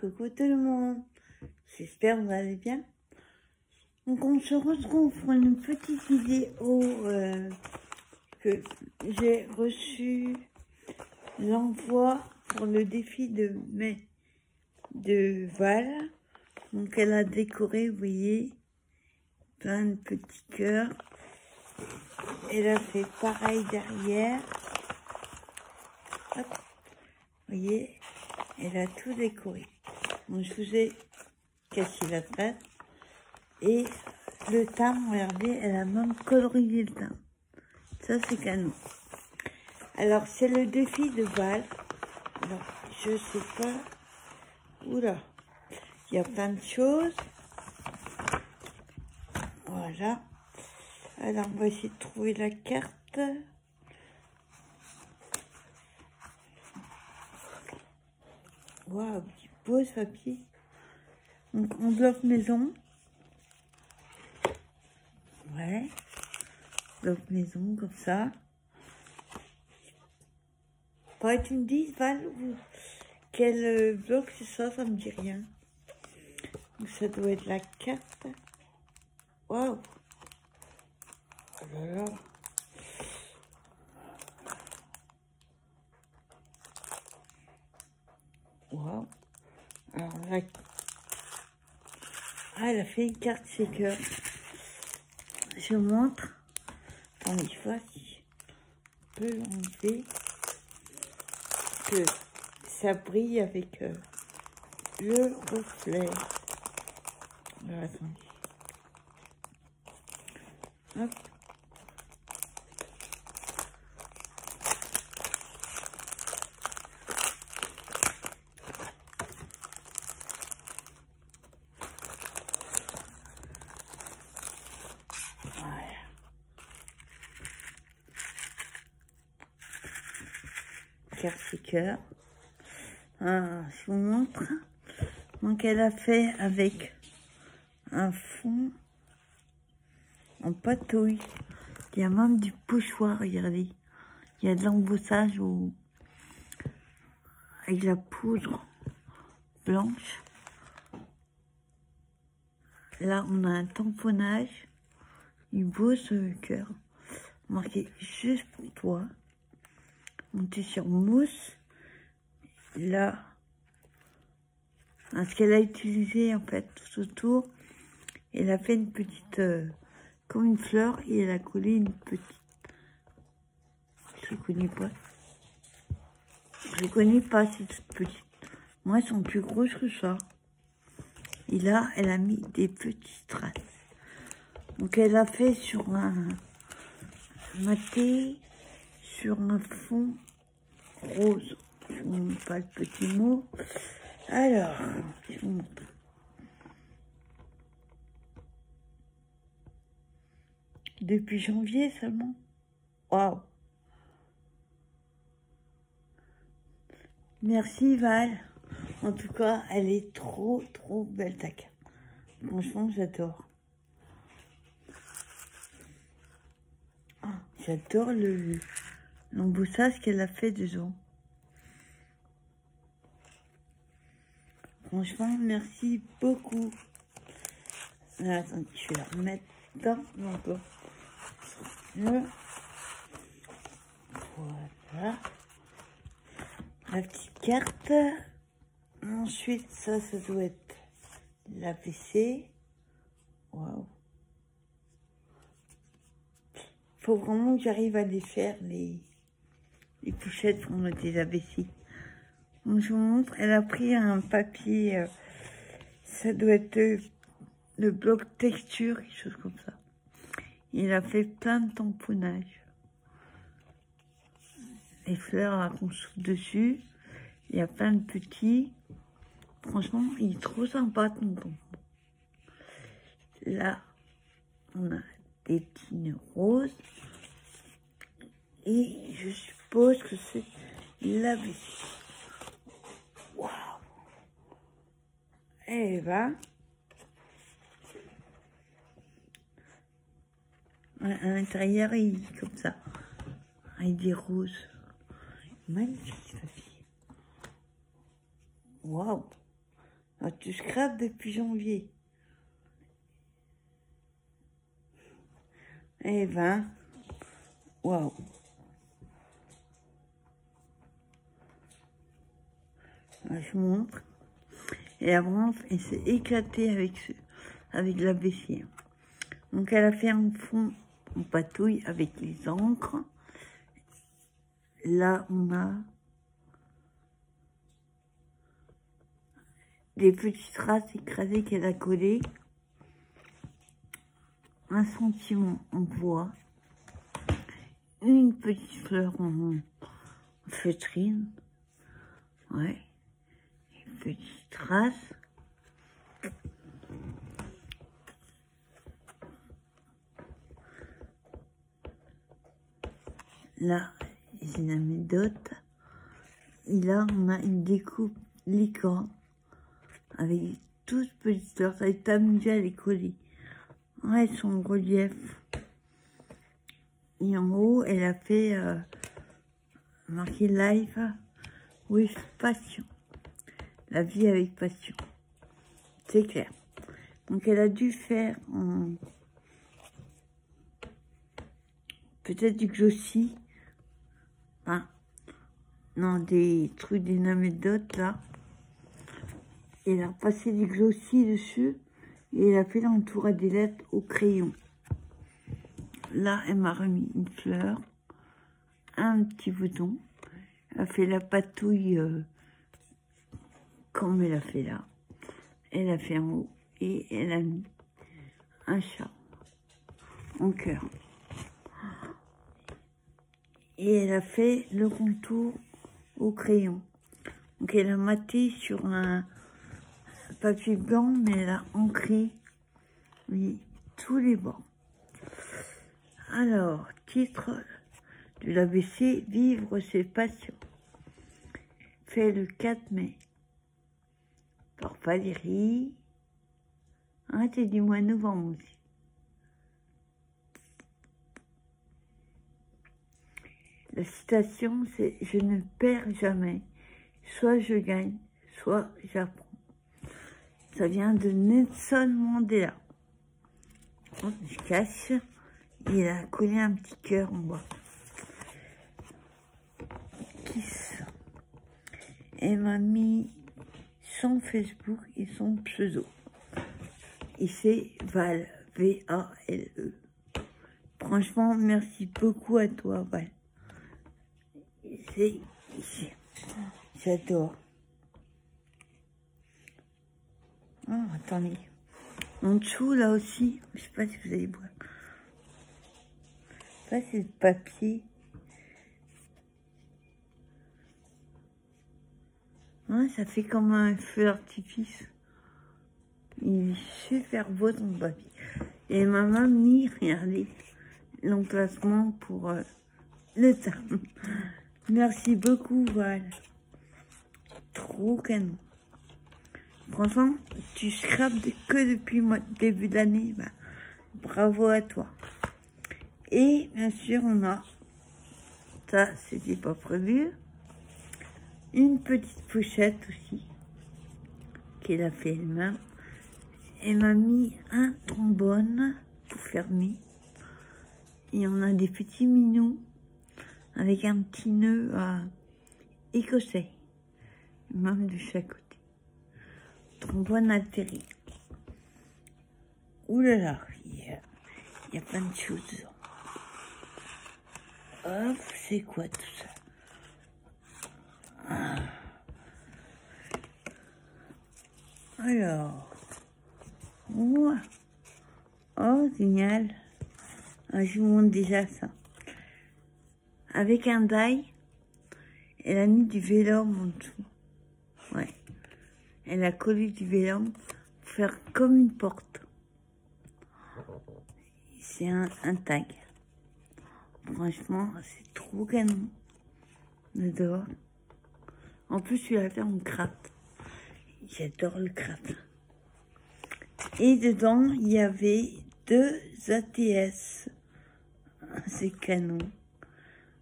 coucou tout le monde, j'espère que vous allez bien. Donc on se retrouve pour une petite vidéo que j'ai reçu l'envoi pour le défi de mai de Val. Donc elle a décoré, vous voyez, plein de petits cœurs. Elle a fait pareil derrière. Hop, vous voyez, elle a tout décoré. Donc je vous ai cassé la tête. Et le timbre, regardez, elle a même colorié le timbre. Ça, c'est canon. Alors, c'est le défi de Val. Alors, je sais pas. Oula. Il y a plein de choses. Voilà. Alors, on va essayer de trouver la carte. Waouh, petit beau ce papier. Donc, enveloppe maison. Ouais. Enveloppe maison, comme ça. Faudrait que tu me dises, Val, quel bloc c'est ça me dit rien. Donc, ça doit être la carte. Waouh. Oh là là. Waouh. Alors là. Ah, elle a fait une carte shaker. Je vous montre. Attendez, je vois si je peux enlever. Que ça brille avec le reflet. Alors, attendez. Hop. Cœur. Ah, je vous montre. Donc elle a fait avec un fond en patouille. Il y a même du pochoir, regardez. Il y a de l'embossage avec la poudre blanche. Là, on a un tamponnage. Il est beau ce cœur. Marqué juste pour toi. Monté sur mousse. Là, ce qu'elle a utilisé en fait tout autour, elle a fait une petite, comme une fleur, et elle a collé une petite. Je ne connais pas. Je ne connais pas cette petite. Moi, elles sont plus grosses que ça. Et là, elle a mis des petites traces. Donc, elle a fait sur un maté, sur un fond rose. Je vous montre pas le petit mot. Alors, je vous montre. Depuis janvier seulement. Waouh. Merci Val. En tout cas, elle est trop belle ta carte. Franchement, j'adore. Ah, j'adore l'embossage qu'elle a fait dedans. Franchement, merci beaucoup. Alors, attendez, je vais la remettre dans l'enveloppe. Voilà. La petite carte. Ensuite, ça doit être l'ABC. Waouh. Faut vraiment que j'arrive à les faire, les pochettes pour mettre les ABC. Donc, je vous montre, elle a pris un papier, ça doit être le bloc texture, quelque chose comme ça. Il a fait plein de tamponnages. Les fleurs là qu'on souffle dessus. Il y a plein de petits. Franchement, il est trop sympa ton tampon. Là, on a des petits nœuds roses. Et je suppose que c'est la vessie. Waouh! Eh ben, à l'intérieur, il est comme ça. Avec des roses. Magnifique, sa fille. Waouh! Alors, tu scrapes depuis janvier. Eh ben, waouh. Je montre. Et la branche, elle s'est éclatée avec la baissière. Donc, elle a fait un fond en patouille avec les encres. Là, on a des petites traces écrasées qu'elle a collées. Un sentiment en bois. Une petite fleur en feutrine. Ouais. Une petite trace. Là, j'ai une anecdote. Et là, on a une découpe licorne avec toutes petites fleurs. Ça est amusé à les coller. Ouais, elles sont en relief. Et en haut, elle a fait marqué live with passion. La vie avec passion. C'est clair. Donc, elle a dû faire peut-être du glossy. Hein. Non, des trucs d'une anecdote là. Et elle a passé du glossy dessus. Et elle a fait l'entour des lettres au crayon. Là, elle m'a remis une fleur. Un petit bouton. Elle a fait la patouille comme elle a fait là. Elle a fait en haut. Et elle a mis un chat en cœur. Et elle a fait le contour au crayon. Donc elle a maté sur un papier blanc, mais elle a ancré, oui, tous les bords. Alors, titre de l'ABC, Vivre ses passions. Fait le 4 mai. Par Valérie. Ah, c'est du mois de novembre aussi. La citation, c'est « Je ne perds jamais. Soit je gagne, soit j'apprends ». Ça vient de Nelson Mandela. Je cache. Il a collé un petit cœur en bas. Kiss. Elle m'a mis son Facebook et son pseudo. Et c'est Val. V-A-L-E. Franchement, merci beaucoup à toi, Val. J'adore. Oh, attendez. En dessous, là aussi, je sais pas si vous allez voir. Ça, c'est le papier. Ouais, ça fait comme un feu d'artifice. Il est super beau ton papier. Et maman mis, regardez, l'emplacement pour le terme. Merci beaucoup, Val. Trop canon. Franchement, tu scrapes que depuis le début d'année. Bah, bravo à toi. Et bien sûr, on a, ça c'était pas prévu, une petite pochette aussi, qu'elle a fait elle-même. Elle m'a mis un trombone pour fermer. Et on a des petits mignons avec un petit nœud écossais, même de chaque côté. Trombone atterri. Ouh là là, il y a plein de choses dedans. Hop, c'est quoi tout ça? Alors, ouah. Oh, génial. Ah, je vous montre déjà ça. Avec un die, elle a mis du vélum en dessous. Ouais. Elle a collé du vélum pour faire comme une porte. C'est un tag. Franchement, c'est trop canon. J'adore. En plus, tu l'as fait en craft. J'adore le craft. Et dedans, il y avait 2 ATS. C'est canon.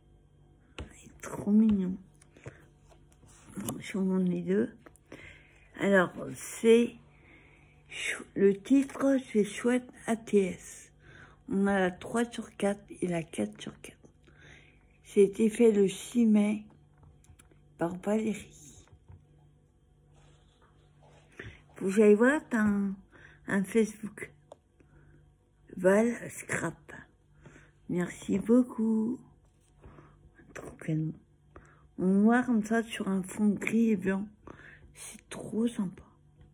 C'est trop mignon. Je vous montre les deux. Alors, c'est le titre, c'est Chouette ATS. On a la 3/4 et la 4/4. C'était fait le 6 mai par Valérie. Faut que j'aille voir un Facebook. Val Scrap. Merci beaucoup. Trop canon. En noir comme ça sur un fond gris et blanc. C'est trop sympa.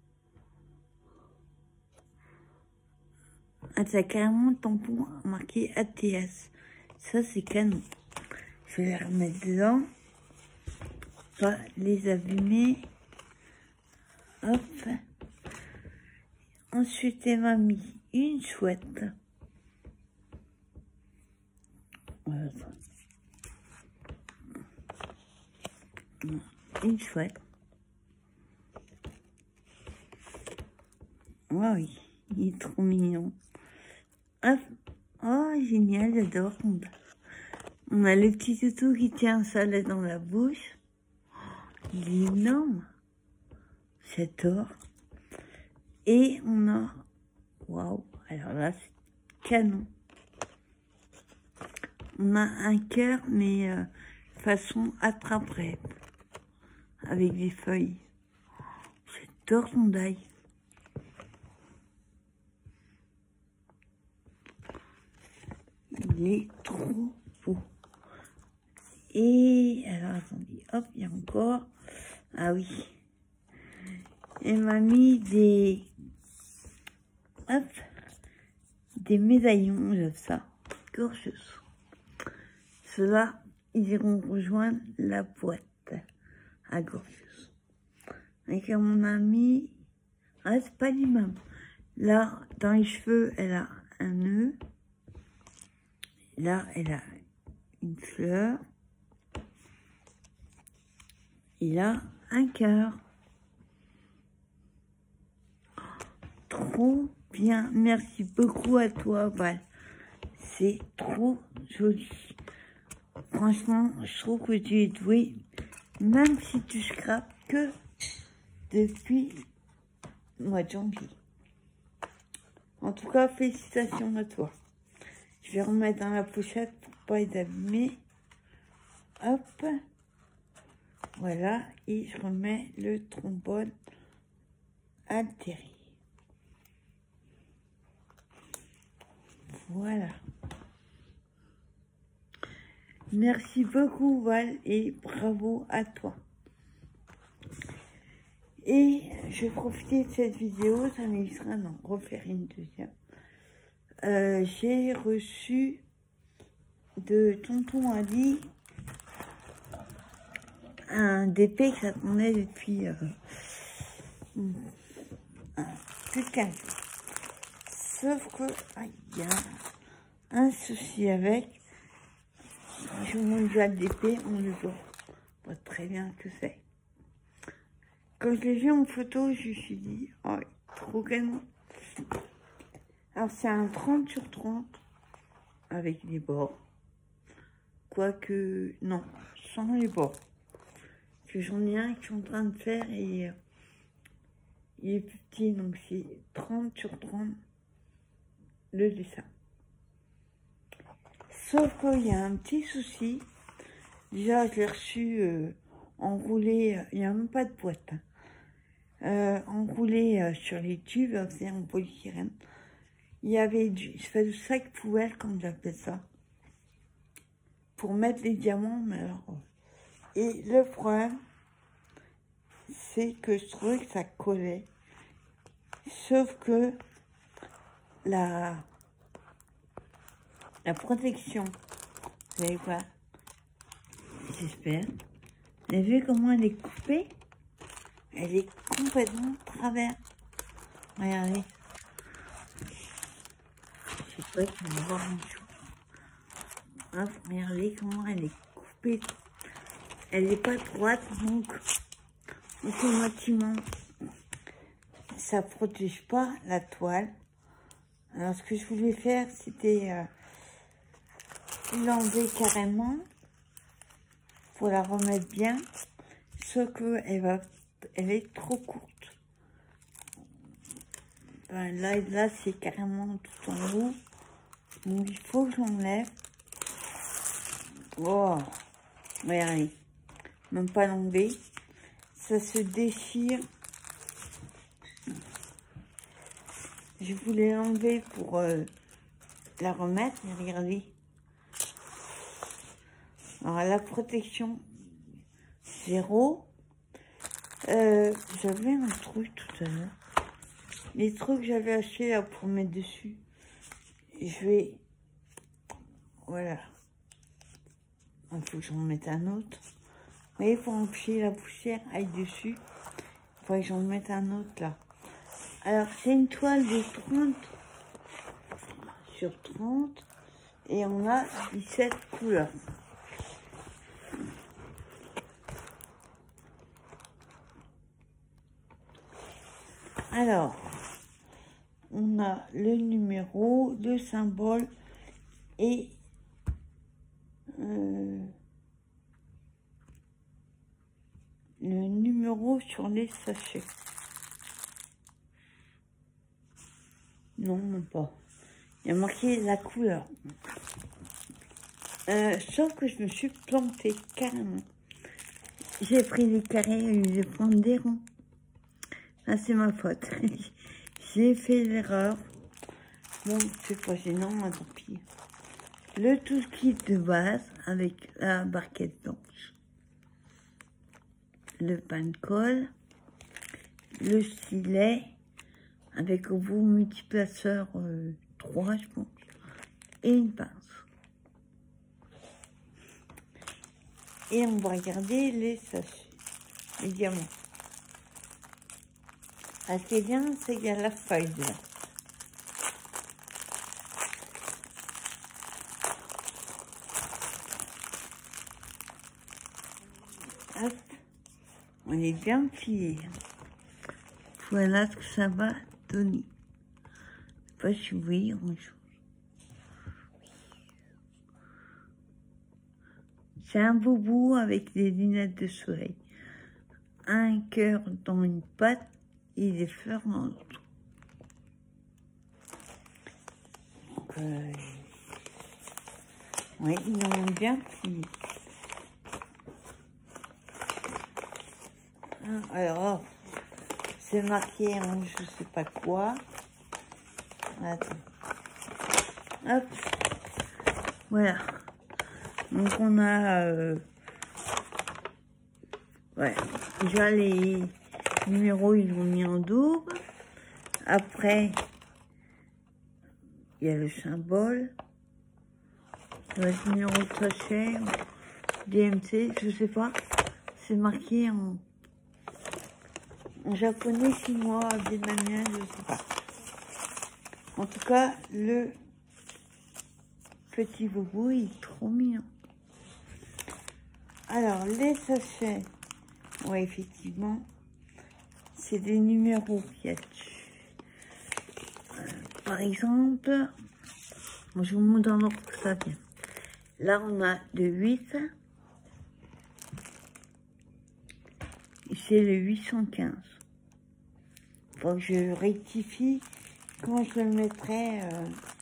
Ah, t'as carrément le tampon marqué ATS. Ça, c'est canon. Je vais les remettre dedans. Pas les abîmer. Hop. Ensuite, elle m'a mis une chouette. Voilà. Une chouette. Oh oui, il est trop mignon. Hop. Oh, génial, j'adore. On a le petit toutou qui tient ça là dans la bouche. Il est énorme. J'adore. Et on a... Waouh, alors là, c'est canon. On a un cœur, mais façon attrape-rêve. Avec des feuilles. J'adore son die. Il est trop beau. Et alors, attendez, hop, il y a encore... Ah oui. Elle m'a mis des... Hop. Des médaillons, de ça. Gorgeous. Ceux-là, ils iront rejoindre la boîte à Gorgeous. Et comme on a mis... Ah, c'est pas les mêmes. Là, dans les cheveux, elle a un nœud. Là, elle a une fleur. Et là, un cœur. Trop bien. Merci beaucoup à toi, Val. C'est trop joli. Franchement, je trouve que tu es douée, même si tu scrapes que depuis le mois de janvier. En tout cas, félicitations à toi. Je vais remettre dans la pochette pour pas les abîmer. Hop. Voilà. Et je remets le trombone altéré. Voilà. Merci beaucoup, Val, et bravo à toi. Et je vais profiter de cette vidéo, ça m'évitera d'en refaire une deuxième. J'ai reçu de Tonton Ali un DP que j'attendais depuis plus de 15 jours. Sauf que il y a un souci avec. Je vous montre déjà le DP, on le voit pas très bien que c'est. Quand je l'ai vu en photo, je me suis dit, oh, trop canon. Alors c'est un 30/30 avec les bords. Quoique, non, sans les bords. Que j'en ai un que je suis en train de faire et il est plus petit, donc c'est 30/30 le dessin. Sauf qu'il y a un petit souci. Déjà, je l'ai reçu enroulé, il n'y a même pas de boîte. Enroulé sur les tubes, c'est en polystyrène. Il y avait du sac poubelle, comme j'appelle ça, pour mettre les diamants, mais alors... Et le problème, c'est que je trouvais que ça collait. Sauf que la protection, vous allez voir, j'espère. Vous avez vu comment elle est coupée? Elle est complètement travers. Regardez. Je sais pas si on va voir une chose. Hop, regardez comment elle est coupée. Elle n'est pas droite, donc automatiquement, ça protège pas la toile. Alors, ce que je voulais faire, c'était l'enlever carrément pour la remettre bien. Sauf que elle est trop courte. Ben là c'est carrément tout en haut. Donc il faut que j'enlève. Oh, regardez, même pas l'enlever. Ça se déchire. Je voulais l'enlever pour la remettre, mais regardez. Alors la protection 0. J'avais un truc tout à l'heure. Les trucs que j'avais achetés là pour mettre dessus. Je vais... Voilà. Il faut que j'en mette un autre. Mais pour empêcher la poussière aille dessus, il faut que j'en mette un autre là. Alors c'est une toile de 30 sur 30 et on a 17 couleurs. Alors, on a le numéro, le symbole et le numéro sur les sachets. Non, même pas. Il y a marqué la couleur. Sauf que je me suis plantée carrément. J'ai pris des carrés au lieu de prendre des ronds. Ah, c'est ma faute. J'ai fait l'erreur. Bon, c'est pas gênant, mais tant pis. Le tout kit de base avec la barquette blanche. Le pain de colle. Le stylet avec au bout multiplaceur 3, je pense. Et une pince. Et on va regarder les sachets, les diamants. Ce qui est bien, c'est qu'il y a la feuille là. Hop, on est bien plié. Voilà ce que ça va donner. Je sais pas si vous voyez grand-chose. C'est un boubou avec des lunettes de soleil. Un cœur dans une patte et des fleurs dans l'autre. Oui, ils en ont bien plié. Alors, c'est marqué en je sais pas quoi. Attends. Hop. Voilà. Donc on a ouais, déjà les numéros ils l'ont mis en double. Après il y a le symbole, le numéro de sachet, DMC, je sais pas, c'est marqué en japonais, chinois, vietnamien, je sais pas. En tout cas, le petit boubou il est trop mignon. Alors, les sachets, ouais, effectivement, c'est des numéros qu'il y a dessus. Par exemple, moi, je vous montre dans l'ordre que ça vient. Là, on a le 8. Et c'est le 815. Faut que je rectifie. Comment je le mettrai